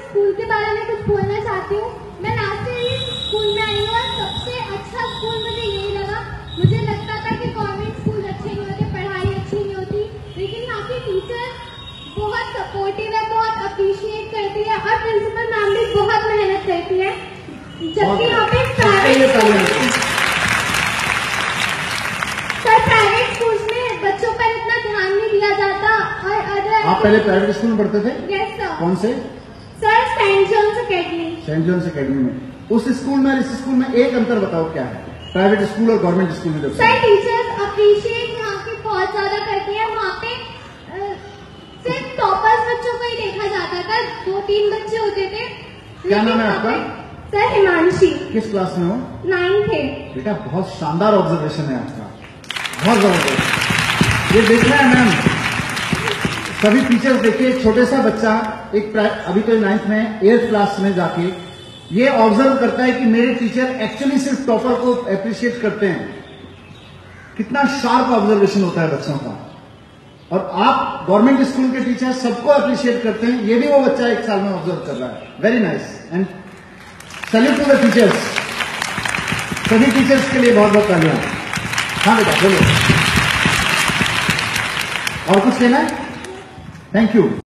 School के बारे में कुछ बोलना चाहती हूँ। मैं लास्ट ईयर स्कूल में आई हूँ और सबसे अच्छा स्कूल मुझे यही लगा। मुझे लगता था कि गवर्नमेंट स्कूल अच्छे नहीं होते, पढ़ाई अच्छी नहीं होती, लेकिन यहाँ की टीचर बहुत सपोर्टिव है, बहुत अप्रिशिएट करती है और प्रिंसिपल मैम भी बहुत मेहनत करती है। जबकि यहाँ पे प्राइवेट स्कूल्स में बच्चों पर इतना ध्यान नहीं दिया जाता। और अदर आप पहले प्राइवेट स्कूल में पढ़ते थे? Yes sir. कौन से? Sir Saint John's Academy. Saint John's Academy में। उस स्कूल में और इस स्कूल में एक अंतर बताओ क्या है, प्राइवेट स्कूल और गवर्नमेंट स्कूल में? सर टीचर्स अप्रिशिएट यहाँ की बहुत ज्यादा करती है। वहाँ पे सिर्फ टॉपर्स बच्चों को ही देखा जाता था, 2-3 बच्चे होते थे। क्या नाम है आपका? सर हिमांशी। किस क्लास में हो? 9th है। बेटा बहुत शानदार ऑब्जर्वेशन है आपका, बहुत जबरदस्त। ये देखना है मैम, सभी टीचर्स देखिए, एक छोटे सा बच्चा एक अभी तो 9th में 8th क्लास में जाके ये ऑब्जर्व करता है कि मेरे टीचर एक्चुअली सिर्फ टॉपर को अप्रिशिएट करते हैं। कितना शार्प ऑब्जर्वेशन होता है बच्चों का। और आप गवर्नमेंट स्कूल के टीचर सबको अप्रिशिएट करते हैं, ये भी वो बच्चा 1 साल में ऑब्जर्व कर रहा है। Very nice and salute to the teachers. सभी टीचर्स के लिए बहुत बहुत तालियां। हाँ बेटा बोलो, और कुछ कहना है? Thank you.